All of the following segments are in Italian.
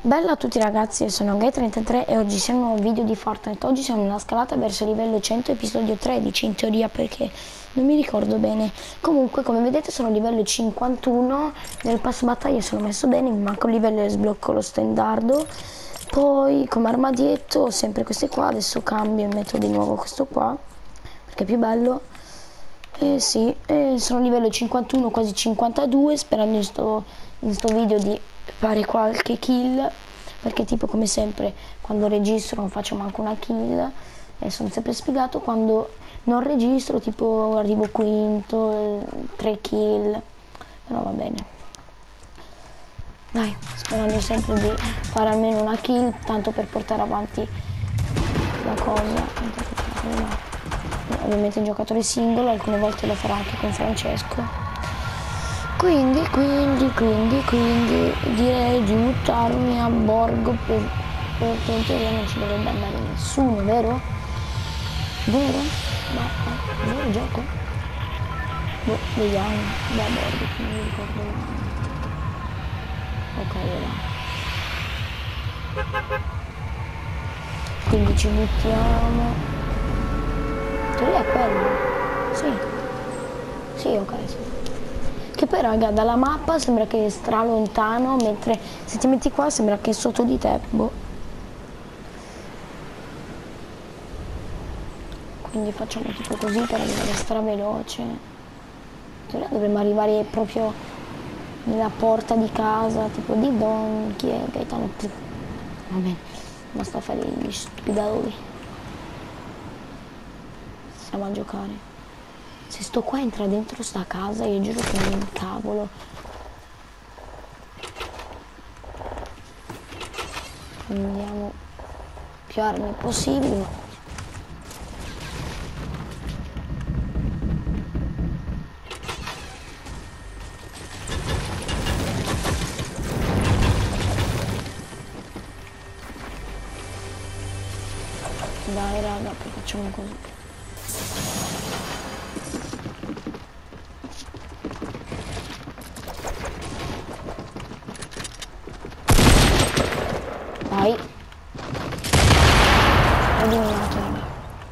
Bella a tutti ragazzi, io sono Gai33 e oggi siamo in un nuovo video di Fortnite. Oggi siamo nella scalata verso il livello 100, episodio 13 in teoria, perché non mi ricordo bene. Comunque, come vedete, sono a livello 51, nel pass battaglia sono messo bene, mi manca un livello e sblocco lo stendardo. Poi come armadietto ho sempre queste qua, adesso cambio e metto di nuovo questo qua, perché è più bello. Sì, sono a livello 51, quasi 52, sperando in sto video di fare qualche kill, perché tipo come sempre quando registro non faccio manco una kill e sono sempre spiegato. Quando non registro tipo arrivo quinto, 3 kill, però va bene, dai, sperando sempre di fare almeno una kill, tanto per portare avanti la cosa. Ovviamente in giocatore singolo, alcune volte lo farò anche con Francesco. Quindi direi di buttarmi a borgo per in teoria non ci dovrebbe andare nessuno, vero? Vero? Ma è vero il gioco? Boh, vediamo, da borgo, non mi ricordo mai. Ok, ora. Quindi ci buttiamo. In teoria è quello. Sì. Sì, ok, sì. Che poi raga, dalla mappa sembra che è stra lontano, mentre se ti metti qua sembra che è sotto di te, boh. Quindi facciamo tipo così per arrivare stra veloce. In teoria dovremmo arrivare proprio nella porta di casa, tipo di Don, chi è Gaetano? Va bene, basta fare gli stupidoli. Stiamo a giocare. Se sto qua entra dentro sta casa, io giuro che mi incavolo. Prendiamo più armi possibili. Dai raga, che facciamo così. Dai. Ho eliminato, raga.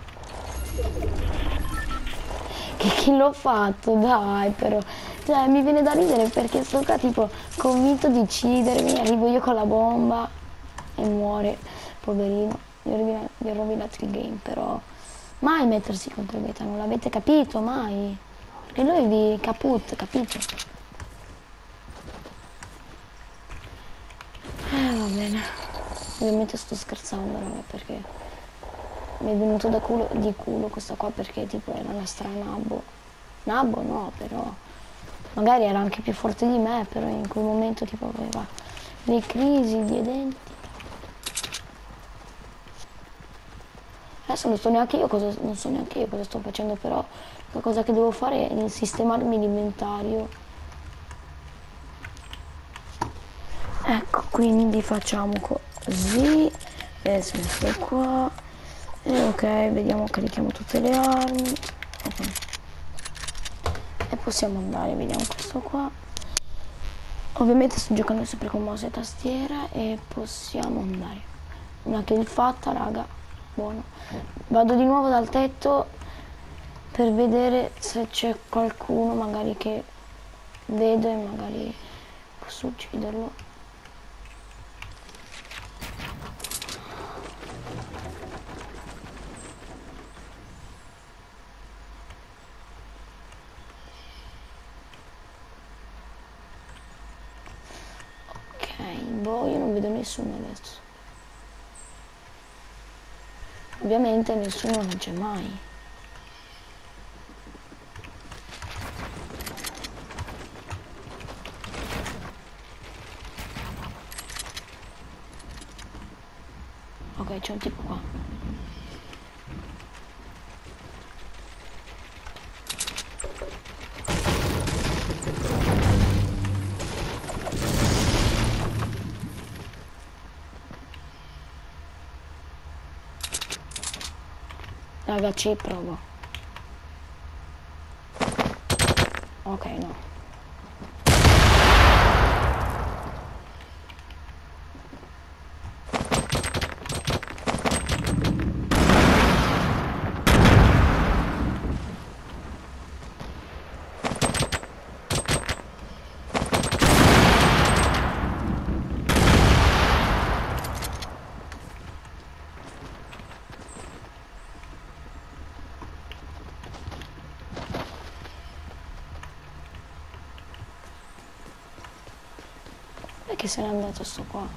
Che kill l'ho fatto, dai però. Cioè mi viene da ridere perché sto qua tipo convinto di uccidermi, arrivo io con la bomba e muore, poverino. Gli ho rovinato il game, però mai mettersi contro Beta, non l'avete capito, mai. Perché lui vi caput, capito? Va bene. Ovviamente sto scherzando, raga, perché mi è venuto di culo questa qua, perché tipo era una stranabbo. Nabbo no, però magari era anche più forte di me, però in quel momento tipo aveva le crisi di denti. Adesso non so neanche io cosa sto facendo, però la cosa che devo fare è sistemarmi l'inventario. Ecco, quindi facciamo così. Adesso metto qua. E ok, vediamo, carichiamo tutte le armi. Okay. E possiamo andare, vediamo questo qua. Ovviamente sto giocando sempre con mouse e tastiera e possiamo andare. Una kill fatta, raga. Buono. Vado di nuovo dal tetto per vedere se c'è qualcuno magari che vedo e magari posso ucciderlo. Boh, io non vedo nessuno adesso. Ovviamente nessuno non c'è mai. Ok, c'è un tipo qua. Raga, ci provo. Ok, no. che se n'è andato sto qua.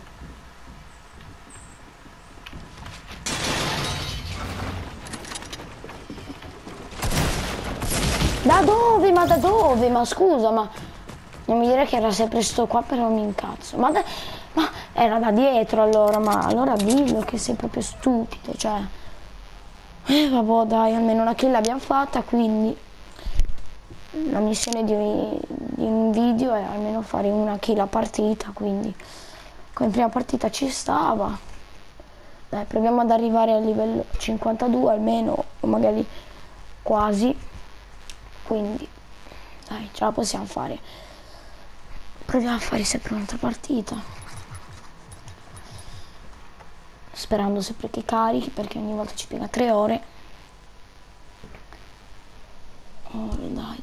Da dove? Ma da dove? Ma scusa, ma non mi dire che era sempre sto qua, però mi incazzo. Ma era da dietro allora, ma allora dillo che sei proprio stupido, cioè. Vabbè dai, almeno una kill l'abbiamo fatta, quindi la missione di un video è almeno fare una kill a partita, quindi come prima partita ci stava. Dai, proviamo ad arrivare al livello 52 almeno, o magari quasi, quindi dai, ce la possiamo fare. Proviamo a fare sempre un'altra partita, sperando sempre che carichi, perché ogni volta ci piega 3 ore. Oh, dai.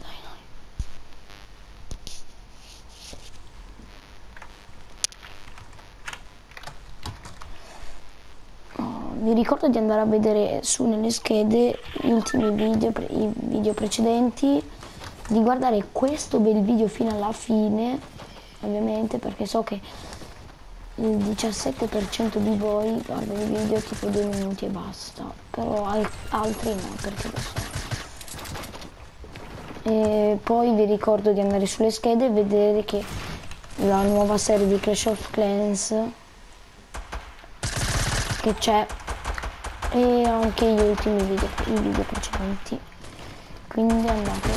Vi ricordo di andare a vedere su nelle schede gli ultimi video, i video precedenti, di guardare questo bel video fino alla fine, ovviamente, perché so che il 17% di voi guarda i video tipo 2 minuti e basta, però altri no, perché lo so. E poi vi ricordo di andare sulle schede e vedere che la nuova serie di Clash of Clans che c'è, e anche gli ultimi video, i video precedenti, quindi andate.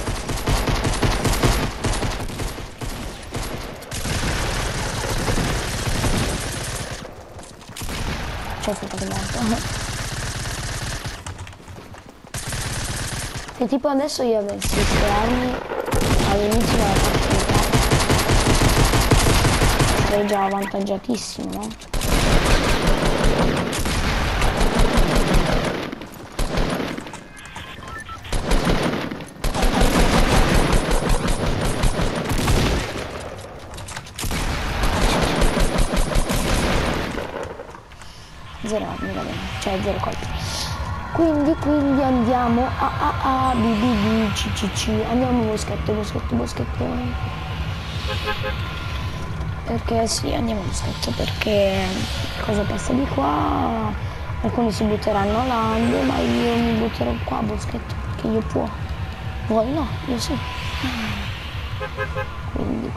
C'è stato che morto. Se tipo adesso io avessi queste armi all'inizio della partita sarei già avvantaggiatissimo, no? Zero armi, va bene, cioè 0 colpi. Quindi andiamo a B, C. Andiamo boschetto. Perché sì, andiamo boschetto, perché cosa passa di qua? Alcuni si butteranno a land, ma io mi butterò qua a boschetto, perché io può. Voi no, io sì. Quindi.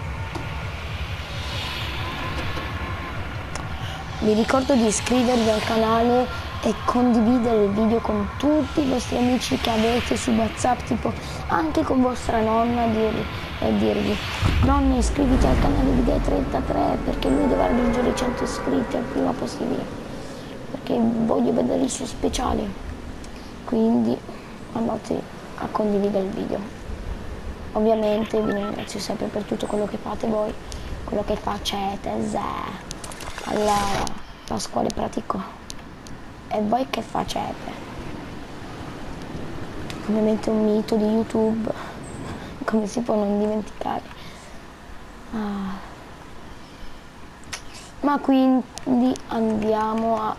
Vi ricordo di iscrivervi al canale e condividere il video con tutti i vostri amici che avete su WhatsApp, tipo anche con vostra nonna, dirgli: nonna, iscriviti al canale di Gai33 perché lui deve raggiungere i 100 iscritti al prima possibile, perché voglio vedere il suo speciale. Quindi andate a condividere il video. Ovviamente vi ringrazio sempre per tutto quello che fate voi, quello che facete. Allora, Pasquale Pratico, e voi che facete? Ovviamente un mito di YouTube, come si può non dimenticare? Ma quindi andiamo a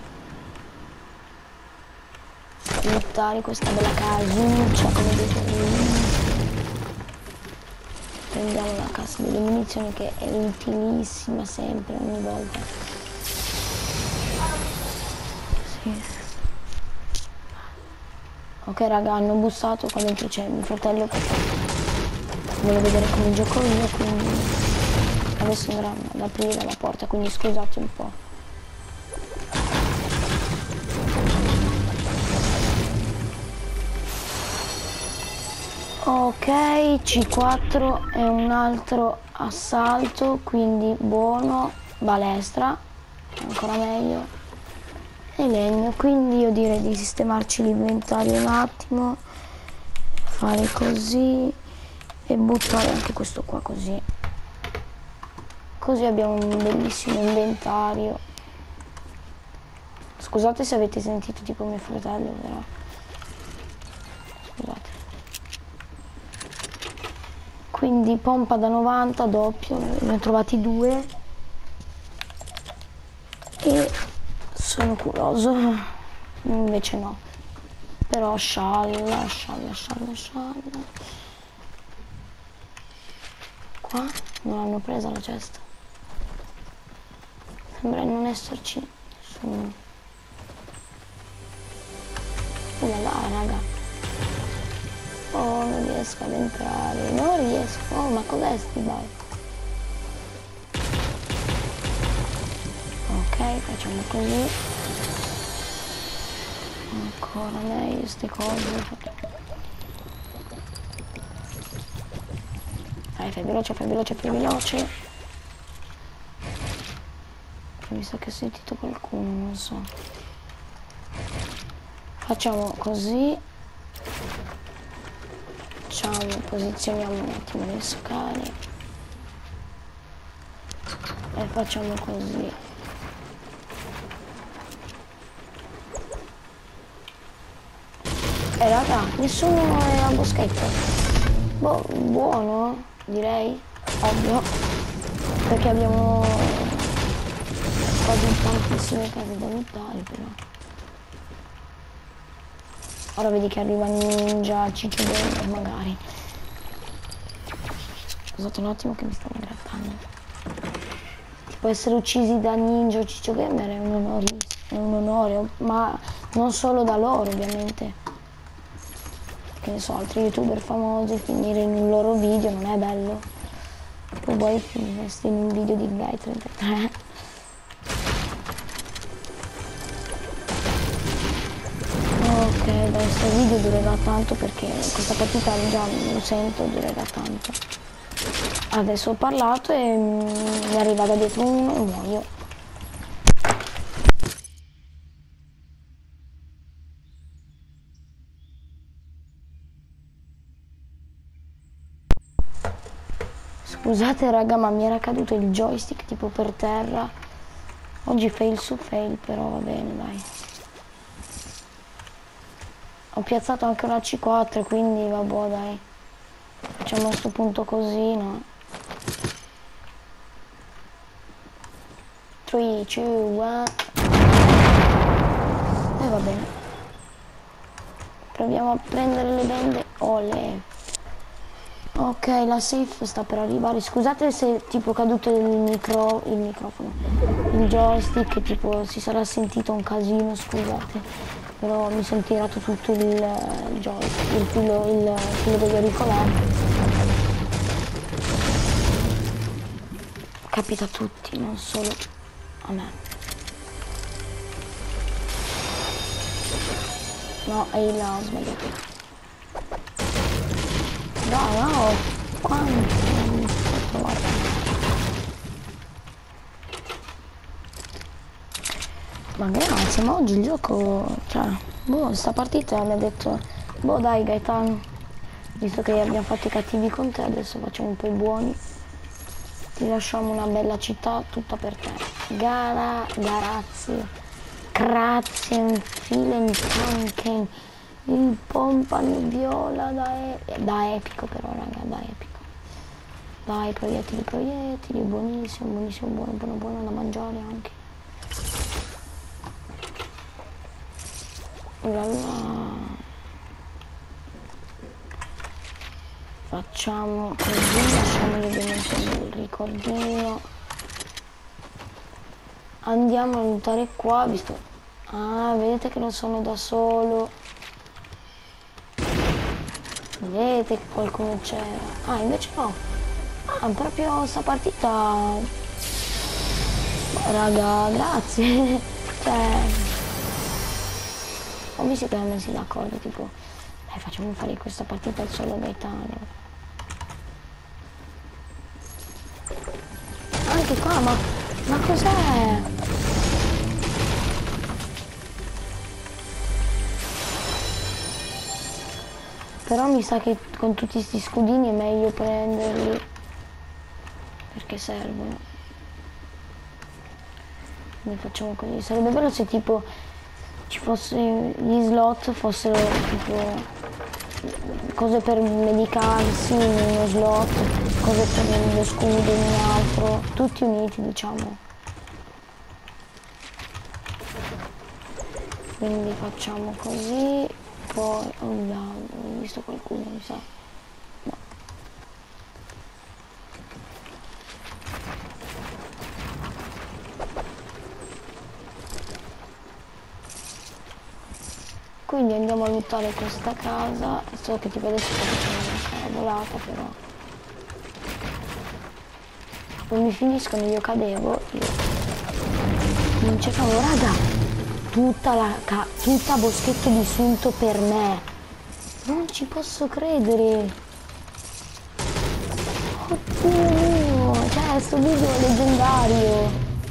buttare questa bella casuccia, come dite voi. Prendiamo la cassa delle munizioni, che è utilissima sempre, ogni volta. Ok raga, hanno bussato, qua dentro c'è mio fratello perché vuole vedere come gioco io, quindi adesso andranno ad aprire la porta, quindi scusate un po'. Ok, C4 è un altro assalto, quindi buono, balestra, ancora meglio. E legno, quindi io direi di sistemarci l'inventario un attimo, fare così e buttare anche questo qua così abbiamo un bellissimo inventario. Scusate se avete sentito tipo mio fratello, però scusate. Quindi pompa da 90 doppio, ne ho trovati 2 e sono curioso, invece no, però scialla. Qua non hanno presa la cesta. Sembra non esserci nessuno. Là, raga. Oh, non riesco ad entrare. Non riesco. Oh, ma cos'è sti dai? Ok, facciamo così. Ancora meglio queste cose. Dai, fai veloce, fai veloce, fai veloce. Mi sa che ho sentito qualcuno, non so. Facciamo così. Posizioniamo un attimo le scale. E facciamo così. Raga, nessuno è a boschetto. Boh, buono, direi. Ovvio. Perché abbiamo quasi tantissime case da lottare, però. Ora vedi che arriva Ninja, Ciccio Gamer, magari. Scusate un attimo che mi stanno grattando. Tipo essere uccisi da Ninja o Ciccio Gamer è un onore, ma non solo da loro ovviamente. Che ne so, altri youtuber famosi, finire in un loro video non è bello. Poi vuoi finiresti in un video di Guy33. Ok, dai, questo video durerà tanto perché questa partita già lo sento, durerà tanto. Adesso ho parlato e mi arriva da dietro uno e muoio. Scusate raga, ma mi era caduto il joystick tipo per terra. Oggi fail su fail, però va bene, dai. Ho piazzato anche una C4, quindi vabbè, dai. Facciamo a sto punto così, no? 3, 2, 1. E va bene. Proviamo a prendere le bende. Olè. Ok, la safe sta per arrivare. Scusate se tipo caduto il microfono. Il joystick, tipo si sarà sentito un casino, scusate. Però mi sono tirato tutto il joystick, il filo degli auricolari. Capita a tutti, non solo a me. No, è il ho sbagliato. Dai, no, quanto ho trovato. Ma grazie, ma oggi il gioco, cioè, boh, sta partita mi ha detto, boh dai Gaetano, visto che abbiamo fatto i cattivi con te, adesso facciamo un po' i buoni. Ti lasciamo una bella città tutta per te. Grazie. Grazie, vielen Danken. Il pompano viola da epico però raga, da epico. Dai, proiettili, buonissimo, buonissimo, buono da mangiare anche. Facciamo così, lasciamo le dimensioni del ricordino. Andiamo a lottare qua, visto. Ah, vedete che non sono da solo. Vedete che qualcuno c'era. Ah, invece no. Ah, proprio sta partita. Raga, grazie. Cioè. Ho visto che hanno messi d'accordo, tipo. Dai, facciamo fare questa partita al solo Gaetano. Anche qua, ma cos'è? Però mi sa che con tutti questi scudini è meglio prenderli perché servono. Quindi facciamo così. Sarebbe bello se tipo ci fosse gli slot fossero tipo cose per medicarsi in uno slot, cose per lo scudo in un altro, tutti uniti diciamo. Quindi facciamo così, poi oh no, ho visto qualcuno mi sa. No. Quindi andiamo a lottare questa casa. So che tipo adesso sto facendo una cavolata, però non mi finiscono, io cadevo, io non ce favo, raga, tutta boschetto di sunto per me, non ci posso credere, oddio mio, cioè sto video è leggendario,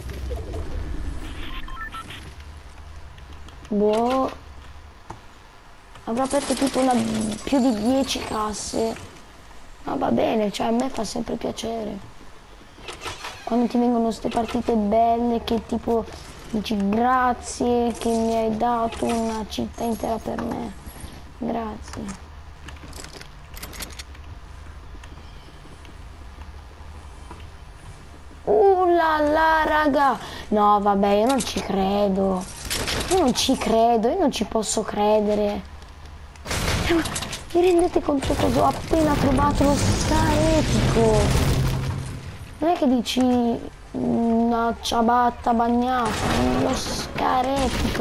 boh, avrò aperto tipo più di 10 casse, ma va bene, cioè a me fa sempre piacere. Quando ti vengono queste partite belle che tipo dici grazie che mi hai dato una città intera per me, grazie. La la raga, no vabbè, io non ci credo, io non ci posso credere. Vi rendete conto cosa ho appena trovato? Lo scarico. Non è che dici una ciabatta bagnata, lo scaretico.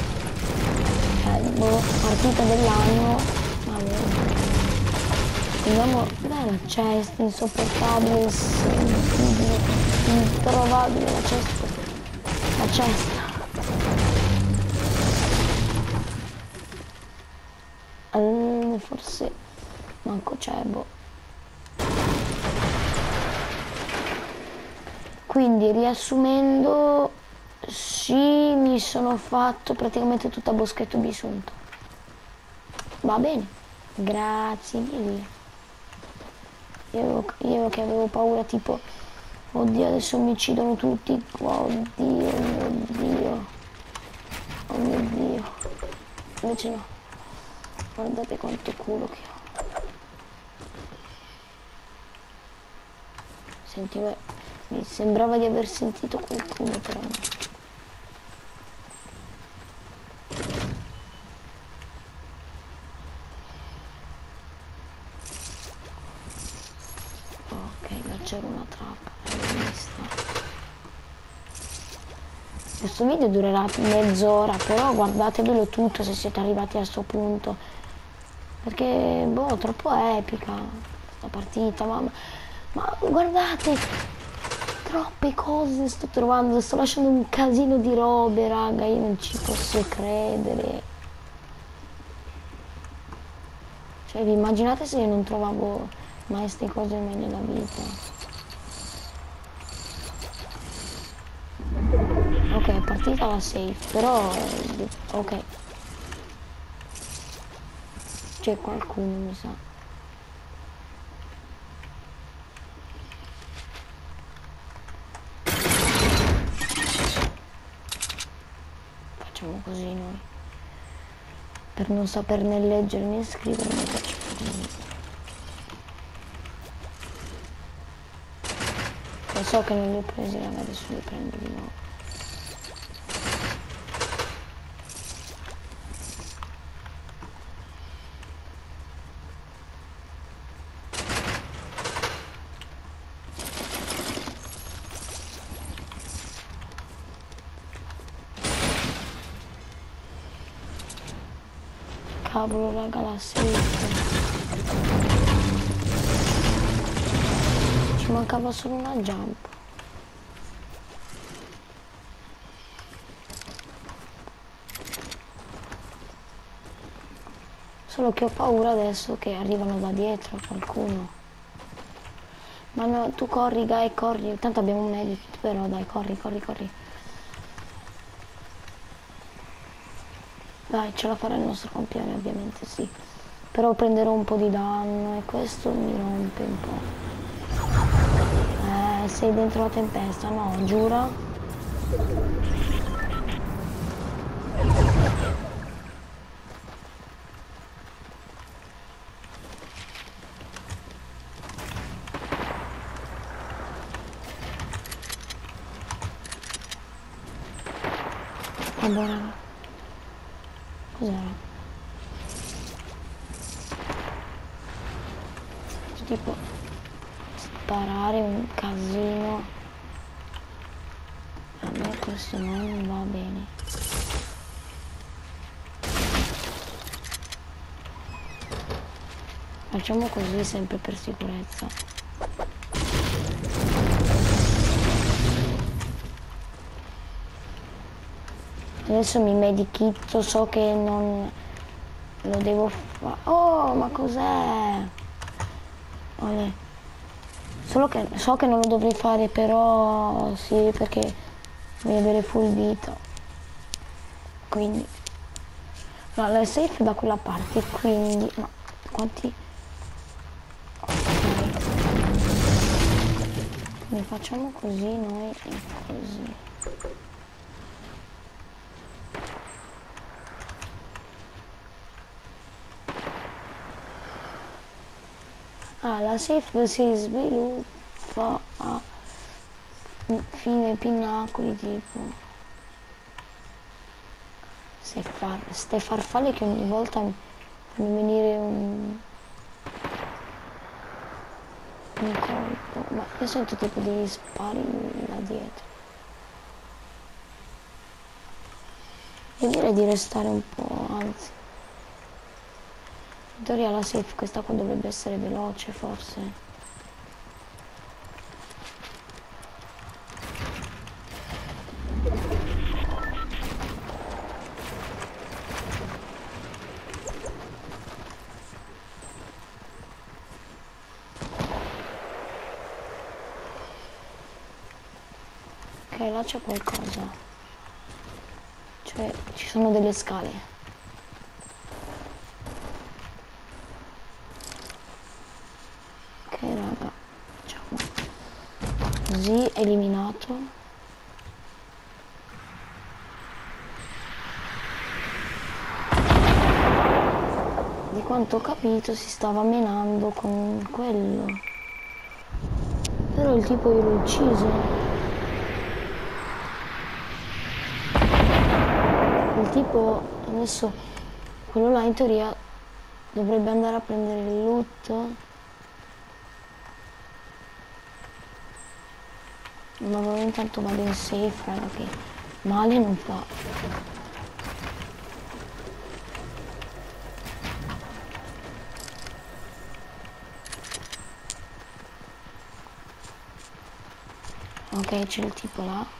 Boh, partita dell'anno. Vabbè. Andiamo. Beh, la cesta, insopportabile, introvabile la cesta. La cesta. Forse manco c'è, boh. Quindi riassumendo, sì, mi sono fatto praticamente tutta boschetto bisunto. Va bene, grazie mille. Io che avevo paura tipo, oddio adesso mi uccidono tutti, oddio mio Dio, oh mio Dio. Invece no, guardate quanto culo che ho. Sentivo. Mi sembrava di aver sentito qualcuno, però no. Ok, là c'era una trappola, l'ho vista. Questo video durerà mezz'ora, però guardatevelo tutto se siete arrivati a sto punto. Perché, boh, troppo epica la partita, ma guardate! Troppe cose sto trovando, sto lasciando un casino di robe, raga, io non ci posso credere. Cioè, vi immaginate se io non trovavo mai queste cose mai nella vita? Ok, è partita la safe, però ok. C'è qualcuno, mi sa. Facciamo così noi. Per non saper né leggere né scrivere, ne faccio così. Lo so che non li ho presi, raga, adesso li prendo di nuovo. Cavolo, raga, la safe. Ci mancava solo una jump. Solo che ho paura adesso che arrivano da dietro qualcuno. Ma no, tu corri, Gai, corri. Tanto abbiamo un medikit, però dai, corri, corri, corri. Dai, ce la farà il nostro campione, ovviamente, sì. Però prenderò un po' di danno e questo mi rompe un po'. Sei dentro la tempesta, no, giura? Allora, cos'era? Tipo sparare un casino. A me questo non va bene. Facciamo così sempre per sicurezza. Adesso mi medikitto, so che non lo devo fare. Oh, ma cos'è? Olè. Solo che so che non lo dovrei fare, però sì, perché voglio avere full vita. Quindi no, la safe è da quella parte, quindi no, quanti? Ok. Quindi facciamo così noi e così. Ah, la safe si sviluppa a fine pinnacoli tipo. Ste farfalle che ogni volta mi fanno venire un colpo. Ma io sento tipo degli spari là dietro. Io direi di restare un po', anzi. In teoria la safe questa qua dovrebbe essere veloce forse. Ok, là c'è qualcosa. Cioè, ci sono delle scale. Ok, raga. Facciamo così, eliminato. Di quanto ho capito si stava menando con quello. Però il tipo io l'ho ucciso. Il tipo adesso, quello là in teoria dovrebbe andare a prendere il loot. Ma intanto vado in safe, raga, che male non fa. Ok, c'è il tipo là.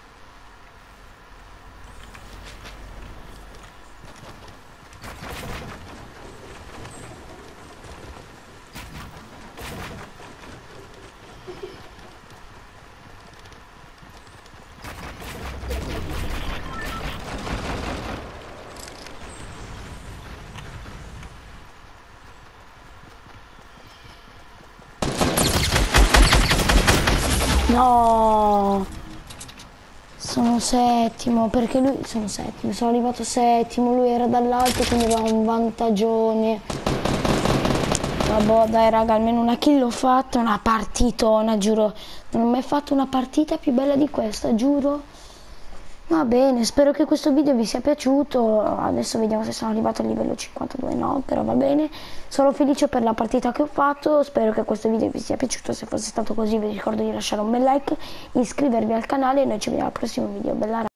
No, sono settimo, perché lui, sono arrivato settimo, lui era dall'alto, quindi aveva un vantagione. Vabbè, dai raga, almeno una kill l'ho fatta, una partitona, giuro. Non ho mai fatto una partita più bella di questa, giuro. Va bene, spero che questo video vi sia piaciuto. Adesso vediamo se sono arrivato al livello 52, no, però va bene. Sono felice per la partita che ho fatto, spero che questo video vi sia piaciuto. Se fosse stato così vi ricordo di lasciare un bel like, iscrivervi al canale e noi ci vediamo al prossimo video. Bella